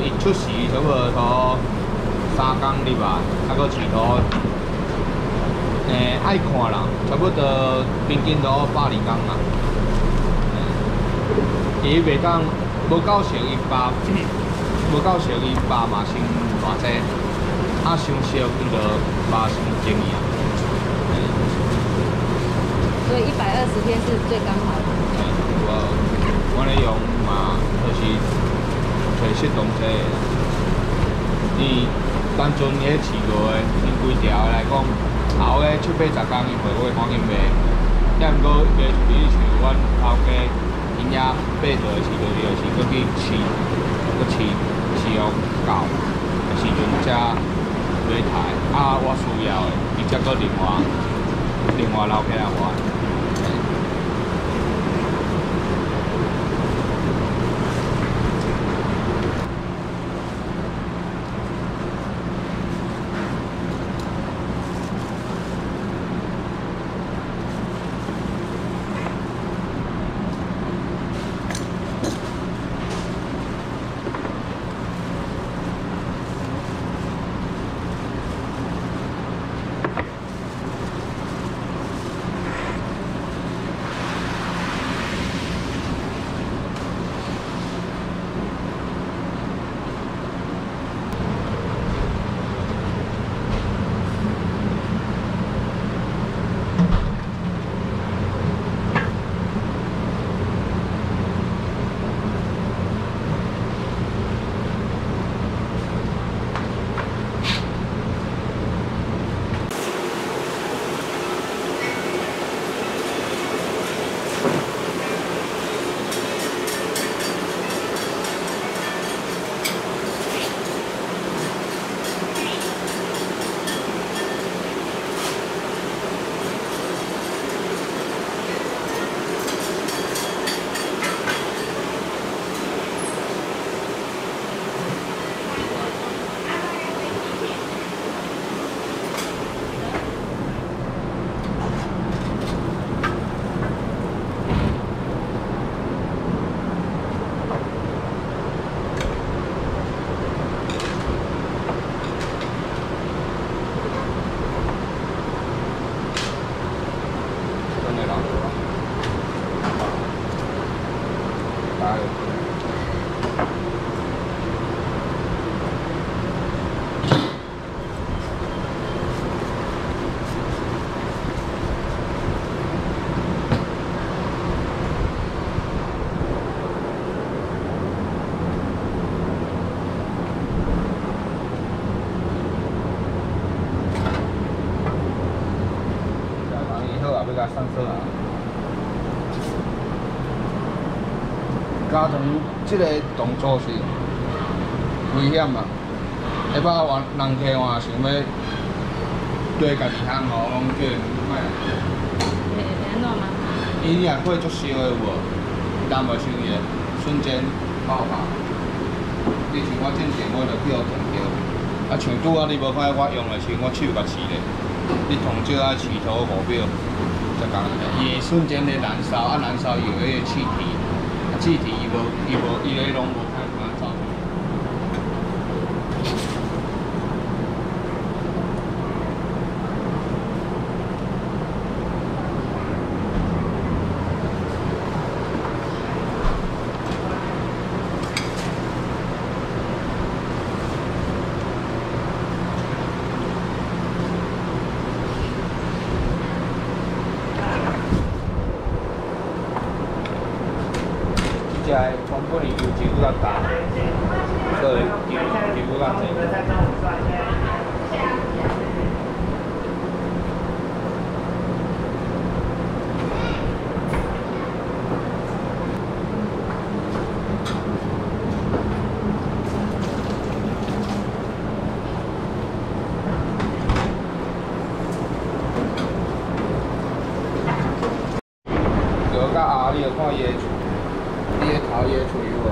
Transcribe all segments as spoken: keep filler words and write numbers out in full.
伊出世差不多拖三工入来，啊个饲拖，诶爱看啦，差不多平均都百二工啦。伊袂当无够成伊爸，无够成伊爸嘛先偌济，啊伤少伊就爸先建议啊。 所以一百二十天是最刚好的。 我我咧用嘛，就是找适当些。伊单纯咧饲过的，因规条来讲，后个七八十工伊袂会赶紧卖。也毋过卖出去像阮头家。因遐八岁的时阵，就是搁去饲，搁饲饲到到时阵才买台。啊，我需要的，伊才搁另外另外留起来还。上色啊！加长这个动作是危险啊！下摆人人客换想要对家己烘吼，拢叫莫啦。 会会安怎吗？ 伊若火足烧的有无？但袂烧伊瞬间爆发。你像我正常，我就去互烫着。啊，像拄仔你无看我用的时，我手甲刺咧。你烫少啊，刺头五秒。伊会瞬间咧燃烧，啊燃烧有迄个气体，啊气体伊无伊无伊咧拢无太快走。只个原本伊油脂比较重，所以油油比较济。到到后，你就看伊个。伊个头伊个喙有无？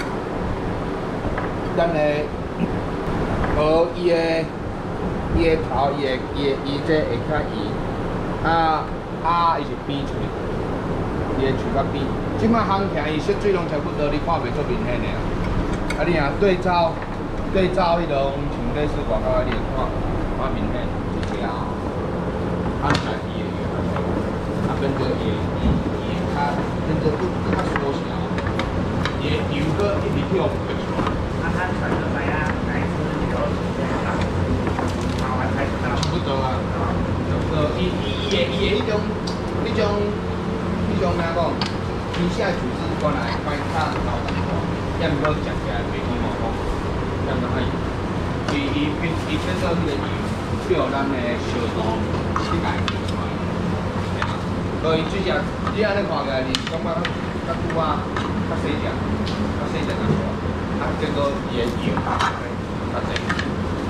咱个无伊个伊个头伊个伊个伊这会较圆，啊啊伊是扁喙，伊个喙较扁。即摆烘起伊色水拢差不多，你看袂出明显个。啊啊，你啊对照对照迄种像类似广告，你看画面嘿，一条按家己的鱼，啊跟着伊伊伊较跟着更更较缩小，伊油个一直跳不出来。啊，它传出来啊，来自有好还拍到。差不多啊，差不多。伊伊伊的伊的迄种迄种迄种哪讲？皮下组织原来摆较老淡薄，也毋过食起来袂讲好好，也毋爱。伊伊变伊变做迄个油，对咱的烧度起来出来。吓，所以水只你安尼看起来，你感觉较久啊，较细只，较细只淡薄，啊，结果伊的油较济。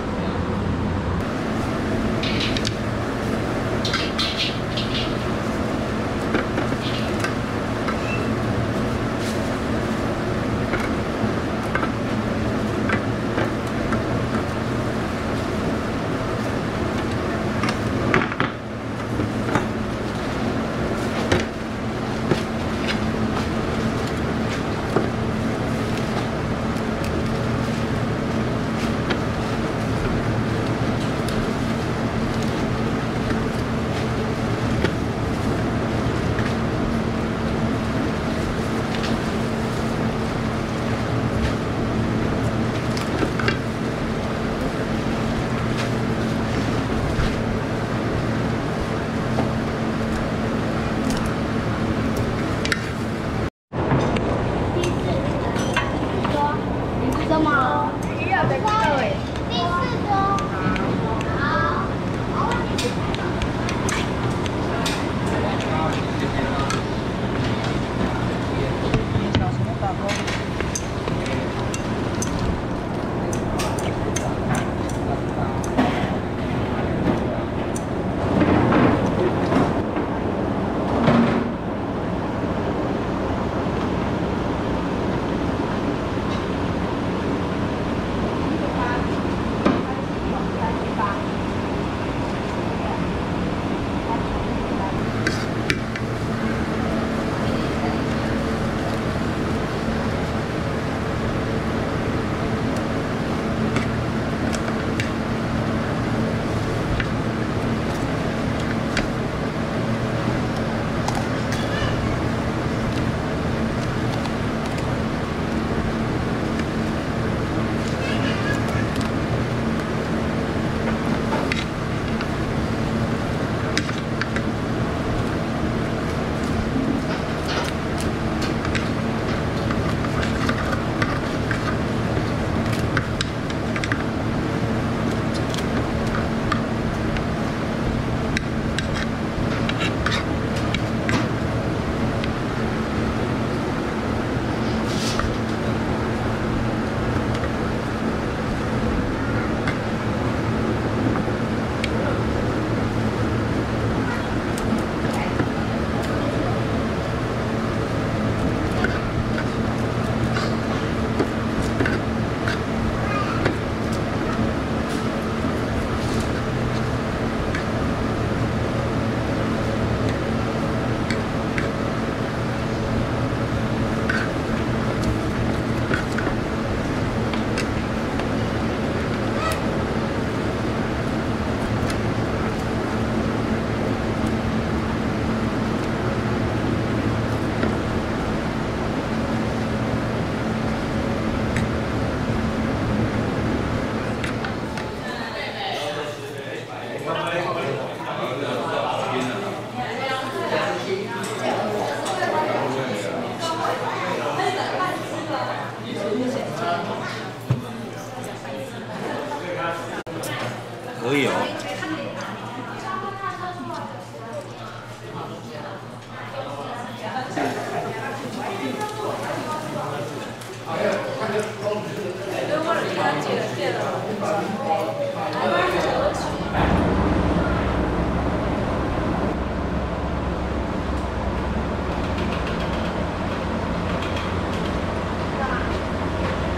可以哦。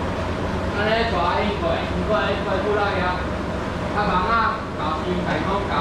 安尼带伊过，伊过伊过出来呀。啊，忙啊，搞伊大讲。